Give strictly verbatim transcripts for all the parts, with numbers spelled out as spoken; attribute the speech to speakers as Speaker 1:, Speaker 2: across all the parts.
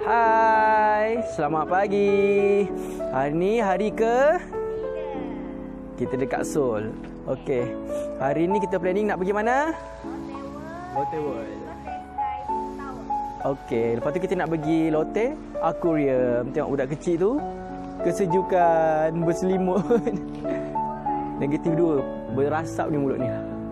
Speaker 1: Hai, selamat pagi. Hari ni hari ke? Kita dekat Seoul. Okey. Hari ni kita planning nak pergi mana? Lotte World. Okey, lepas tu kita nak pergi Lotte Aquarium. Tengok budak kecil tu. Kesejukan, berselimut. Negatif dua, berasap ni mulut ni.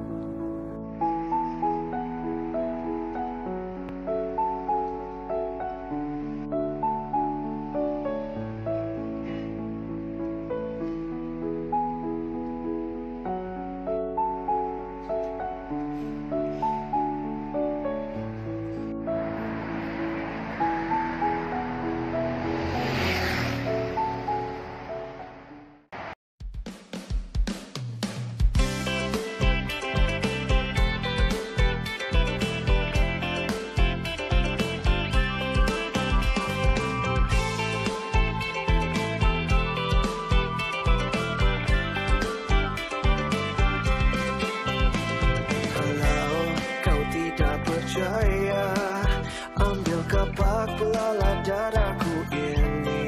Speaker 2: Ambil kapak pelalat dadaku ini.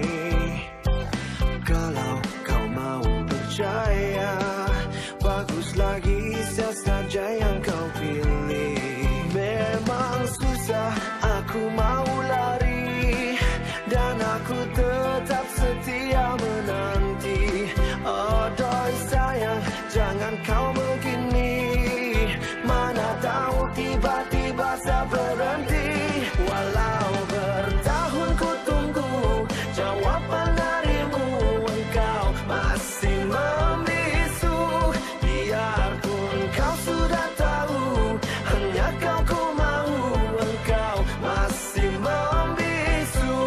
Speaker 2: Kalau kau mau percaya, bagus lagi siapa saja yang kau pilih. Memang susah, aku mau lari, dan aku tetap setia menanti. Aduh sayang, jangan kau begini. Mana tahu tiba-tiba saya berhenti. Walau bertahun ku tunggu jawaban darimu, engkau masih membisu. Biarpun kau sudah tahu, hanya kau ku mau, engkau masih membisu.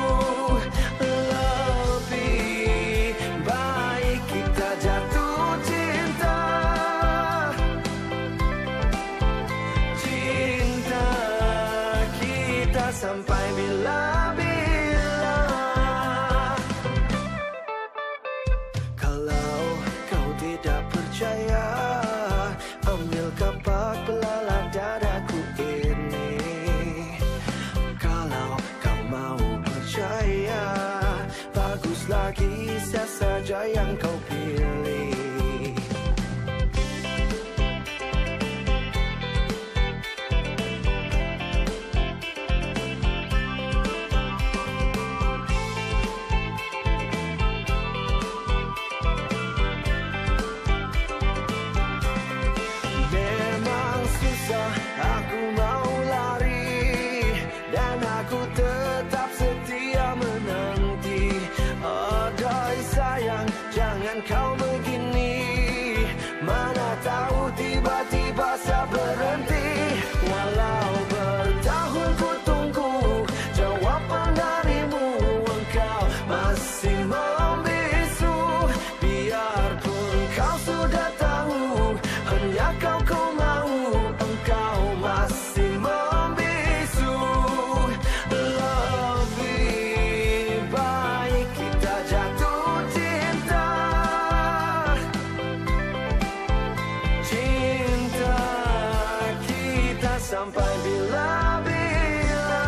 Speaker 2: Lebih baik kita jatuh cinta. Cinta kita sampai bila-bila. Kalau kau tidak percaya, ambil kapak pelalat dadaku ini. Kalau kau mau percaya, bagus lagi siapa saja yang kau pilih. Aku mau lari, dan aku tetap setia menanti. Aduh sayang, jangan kau begini. Mana tahu tiba-tiba saya berhenti. Walau bertahun ku tunggu jawaban darimu, engkau masih membisu. Biarpun kau sudah tahu, hanya kau ku mau, engkau masih membisu. Lebih baik kita jatuh cinta. Cinta kita sampai bila-bila.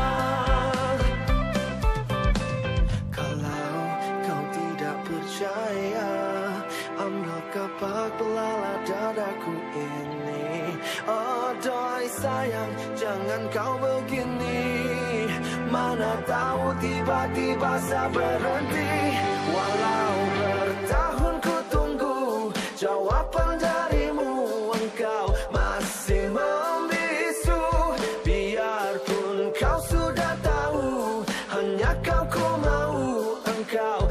Speaker 2: Kalau kau tidak percaya, ambil kapak pelalat dadaku ini. Aduh sayang, jangan kau begini. Mana tahu tiba-tiba saya berhenti. Walau bertahun ku tunggu jawaban darimu, engkau masih membisu. Biarpun kau sudah tahu, hanya kau ku mau, engkau